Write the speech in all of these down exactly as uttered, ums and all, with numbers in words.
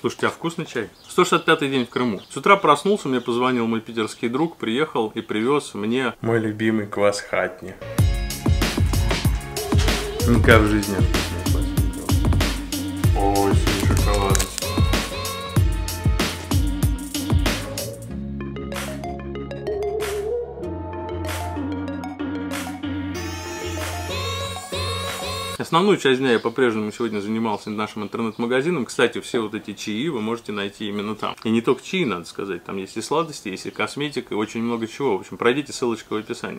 Слушайте, а вкусный чай? сто шестьдесят пятый день в Крыму. С утра проснулся, мне позвонил мой питерский друг, приехал и привез мне мой любимый квас хатни. Никак в жизни. Ой, шоколад. Основную часть дня я по-прежнему сегодня занимался нашим интернет-магазином. Кстати, все вот эти чаи вы можете найти именно там. И не только чаи, надо сказать. Там есть и сладости, есть и косметика, и очень много чего. В общем, пройдите, ссылочка в описании.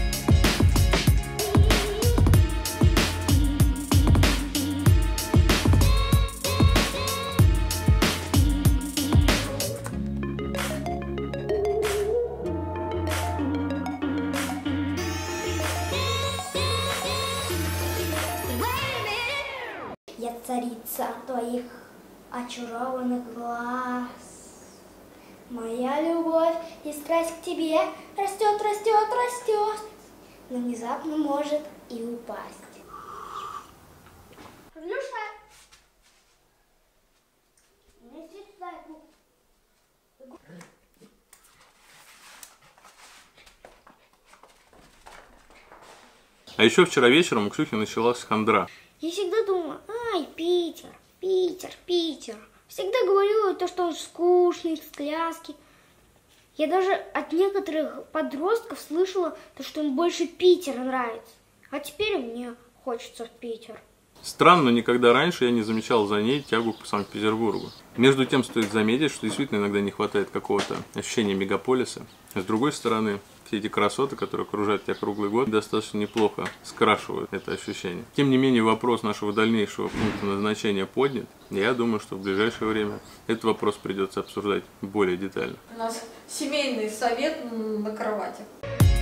Я царица твоих очарованных глаз. Моя любовь и страсть к тебе растет, растет, растет, но внезапно может и упасть. Люша! Неси сюда игру. А еще вчера вечером у Ксюхи началась хандра. Я всегда думала, ай, Питер, Питер, Питер. Всегда говорю то, что он скучный, встряски. Я даже от некоторых подростков слышала, то, что им больше Питера нравится. А теперь мне хочется в Питер. Странно, но никогда раньше я не замечал за ней тягу к Санкт-Петербургу. Между тем стоит заметить, что действительно иногда не хватает какого-то ощущения мегаполиса. С другой стороны, все эти красоты, которые окружают тебя круглый год, достаточно неплохо скрашивают это ощущение. Тем не менее, вопрос нашего дальнейшего пункта назначения поднят. Я думаю, что в ближайшее время этот вопрос придется обсуждать более детально. У нас семейный совет на кровати.